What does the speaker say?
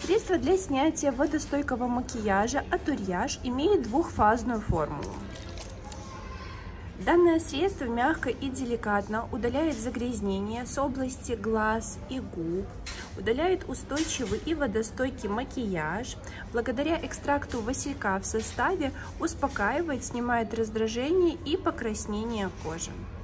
Средство для снятия водостойкого макияжа Aturyage имеет двухфазную формулу. Данное средство мягко и деликатно удаляет загрязнения с области глаз и губ, удаляет устойчивый и водостойкий макияж, благодаря экстракту василька в составе успокаивает, снимает раздражение и покраснение кожи.